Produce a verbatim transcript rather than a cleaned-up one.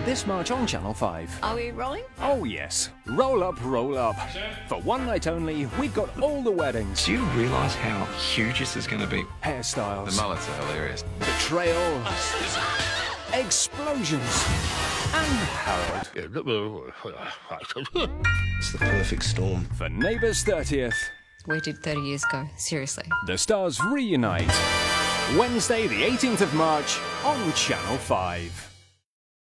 This March on Channel five. Are we rolling? Oh yes. Roll up, roll up. For one night only, we've got all the weddings. Do you realise how huge this is going to be? Hairstyles. The mullets are hilarious. Betrayal. Explosions. And Harold. It's the perfect storm. For Neighbours thirtieth. Where did thirty years go? Seriously. The stars reunite. Wednesday the eighteenth of March on Channel five.